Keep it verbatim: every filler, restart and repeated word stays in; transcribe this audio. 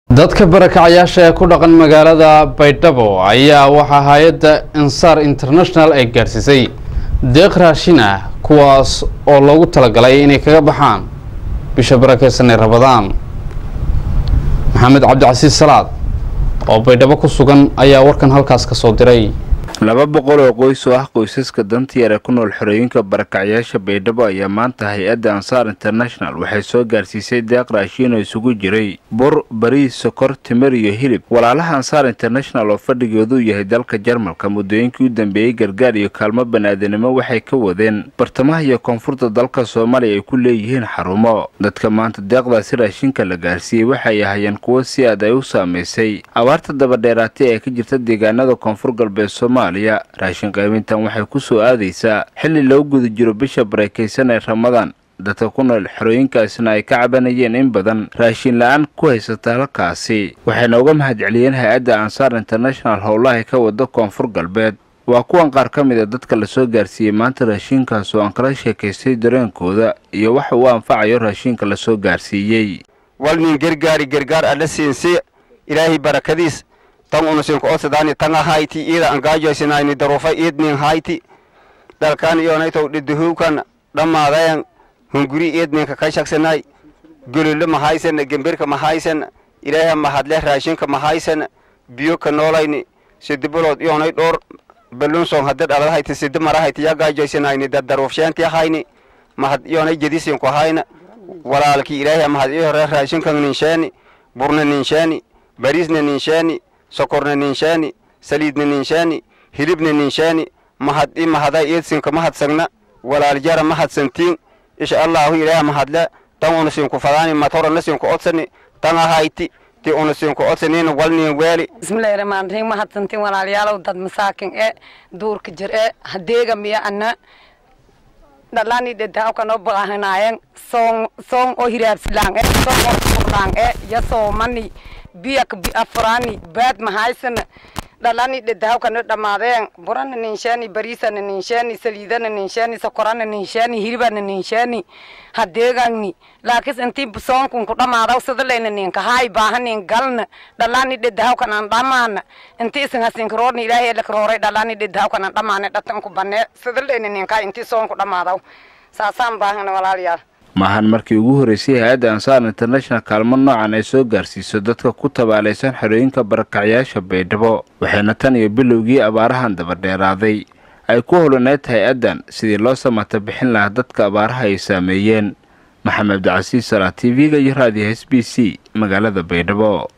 dadka barakacayaasha ee ku dhaqan magaalada Baydhabo ayaa waxa hay'adda Ansar International ay gaarsiisay deeq raashin ah kuwaas oo loogu talagalay inay kaga baxaan bisha barakeysan ee Ramadaan. Maxamed Cabdi Salaad oo Baydhabo ku sugan ayaa warkan halkaas ka soo diray. laba boqol oo qoys oo ah qoysaska danta yar ee ku nool xorooyinka barakacayaasha Baydhabo ayaa maanta hay'adda Ansar International waxay soo gaarsiisay deeq raashin oo isugu jiray bur, bariis, sokor, timir iyo hilib. Walaalaha Ansar International oo fadhigoodu yahay dalka Jarmalka muddooyinkii u dambeeyay gargaar iyo kaalmo bani'aadanimo waxay ka wadeen bartamaha iyo koonfurta dalka Soomaaliya ay ku leeyihiin xarumo. Dadka maanta deeqdaasi raashinka la gaarsiiyay waxay ahaayeen kuwo si aad ay u saameysay abaarta daba dheeraatay ee ka jirta deegaanada koonfur galbeed Soomaaliya. raashin qaybintan waxay ku soo aadaysaa xilli loo guda jiro bisha barakeysan ee Ramadaan. dadka ku nool xorooyinkaasna ay ka cabanayeen in badan raashin la'aan ku haysata halkaasi, waxayna uga mahadceliyeen hay'adda Ansar International howlaha ka wada koonfur galbeed. waa kuwan qaar ka mid ah dadka la soo gaarsiiyay maanta raashinkaas oo aan kala sheekaystay dareenkooda iyo waxa uu anfacayo raashinka la soo gaarsiiyay. walnin gargaari gargaar alla siinsi ilaahi barakadiis tan unusin ko sadani tan hayti ida angaajo sinayni darufa idnin hayti dalkan iyo nayto dhiduhukan dhamaadeen hunguri idnin ka kashaksanay gulul ma haysan gemberka ma haysan ilaahay ma hadle raashinka ma haysan biyo ka noolayni sidibulod iyo nay dhor balun soo hadad ala hayti sidib mara hayti yagaajo sinayni darufshaanti hayni ma had iyo nay jadisin ko hayna walaalki ilaahay ma had iyo raashinka ninshaani burna ninshaani barisna ninshaani sokorna ninshaani saliidna ninshaani hilibna ninshaani mahad i mahada eedsinka mahadsagna walaal jara mahadsantiin insha Allah ilaahay mahadla tan unusin ku fadaani matora nasin ku odsani tan ahayti ti unusin ku odsanina walni weeli. bismillaahir rahmaanir rahiim mahadsantiin walaalayaal dad masaakin ee duurka jir ee hadeega miya anna dalani dedaa ka no baahanayeen song song oo hiraabsilaan ee song oo furlaan ee ya soo mani biyak bi afrani baad ma haysan dalani dedaa ka no dhamaadeen buran ninshaani bariisan ninshaani saliidan ninshaani sokoran ninshaani hilban ninshaani hadeegani laakiin intii song ku dhamaado sadaleena ninka hay baahanin galna dalani dedaa ka aan dhamaana intii isan hasin kroorni ilaahay la krooray dalani dedaa ka aan dhamaana dhatan ku banee sadaleena ninka intii song ku dhamaado saasaan baahana walaalayaal. maahan markii ugu horeysay hay'adda Ansar International kaalmo noocan ay soo gaarsiiso dadka ku tabaalaysan xorooyinka barakacayaasha Baydhabo, waxayna tan iyo bilowgii abaarahan daba dheeraaday ay ku howlaneed hay'addan sidii loo samata bixin lahaa dadka abaaraha ay saameeyeen. Maxamed Cabdi Salaad T V-ga iyo raadiyaha S B C magaalada Baydhabo.